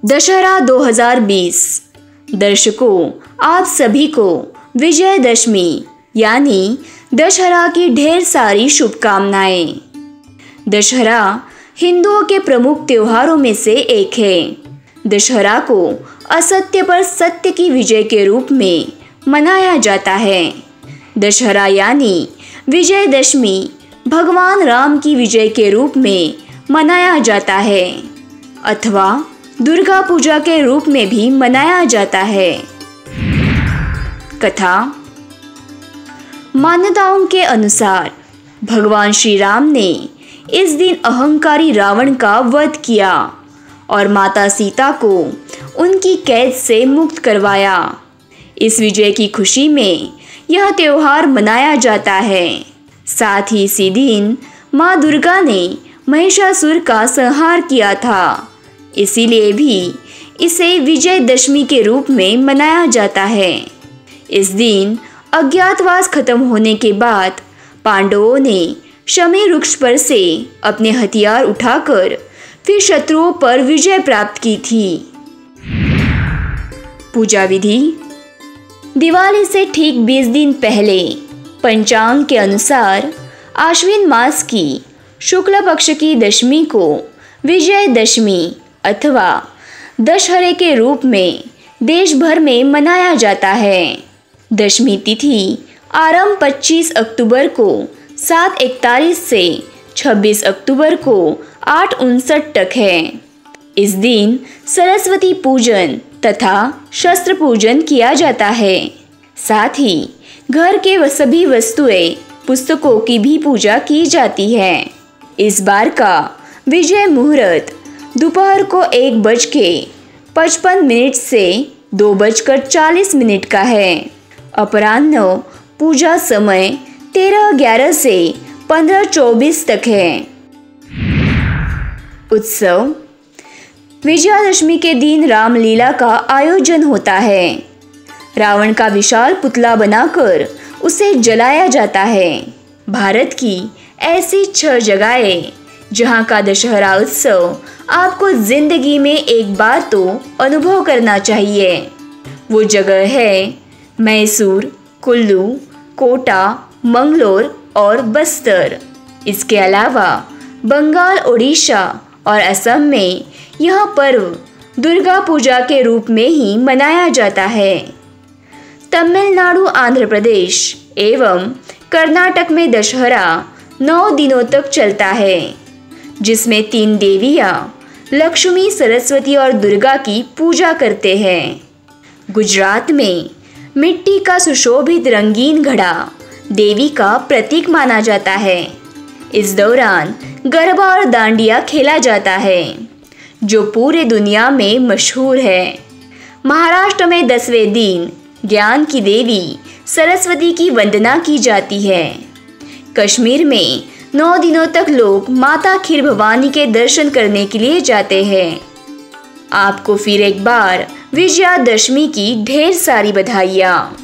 दशहरा 2020। दर्शकों, आप सभी को विजयदशमी यानी दशहरा की ढेर सारी शुभकामनाएं। दशहरा हिंदुओं के प्रमुख त्योहारों में से एक है। दशहरा को असत्य पर सत्य की विजय के रूप में मनाया जाता है। दशहरा यानी विजयदशमी भगवान राम की विजय के रूप में मनाया जाता है अथवा दुर्गा पूजा के रूप में भी मनाया जाता है। कथा। मान्यताओं के अनुसार भगवान श्री राम ने इस दिन अहंकारी रावण का वध किया और माता सीता को उनकी कैद से मुक्त करवाया। इस विजय की खुशी में यह त्योहार मनाया जाता है। साथ ही इसी दिन माँ दुर्गा ने महिषासुर का संहार किया था, इसीलिए भी इसे विजयदशमी के रूप में मनाया जाता है। इस दिन अज्ञातवास खत्म होने के बाद पांडवों ने शमी वृक्ष पर से अपने हथियार उठाकर फिर शत्रुओं पर विजय प्राप्त की थी। पूजा विधि। दिवाली से ठीक 20 दिन पहले पंचांग के अनुसार आश्विन मास की शुक्ल पक्ष की दशमी को विजयदशमी अथवा दशहरे के रूप में देश भर में मनाया जाता है। दशमी तिथि आरंभ 25 अक्टूबर को 7:41 से 26 अक्टूबर को 8:59 तक है। इस दिन सरस्वती पूजन तथा शस्त्र पूजन किया जाता है। साथ ही घर के सभी वस्तुएं पुस्तकों की भी पूजा की जाती है। इस बार का विजय मुहूर्त दोपहर को 1:55 से 2:40 का है। अपराह्न पूजा समय 13:11 से 15:24 तक है। उत्सव। विजयादशमी के दिन रामलीला का आयोजन होता है। रावण का विशाल पुतला बनाकर उसे जलाया जाता है। भारत की ऐसी 6 जगहें जहां का दशहरा उत्सव आपको जिंदगी में एक बार तो अनुभव करना चाहिए। वो जगह है मैसूर, कुल्लू, कोटा, मंगलोर और बस्तर। इसके अलावा बंगाल, ओडिशा और असम में यह पर्व दुर्गा पूजा के रूप में ही मनाया जाता है। तमिलनाडु, आंध्र प्रदेश एवं कर्नाटक में दशहरा 9 दिनों तक चलता है, जिसमें 3 देवियाँ लक्ष्मी, सरस्वती और दुर्गा की पूजा करते हैं। गुजरात में मिट्टी का सुशोभित रंगीन घड़ा देवी का प्रतीक माना जाता है। इस दौरान गरबा और डांडिया खेला जाता है, जो पूरे दुनिया में मशहूर है। महाराष्ट्र में 10वें दिन ज्ञान की देवी सरस्वती की वंदना की जाती है। कश्मीर में 9 दिनों तक लोग माता खीर भवानी के दर्शन करने के लिए जाते हैं। आपको फिर एक बार विजयादशमी की ढेर सारी बधाइयाँ।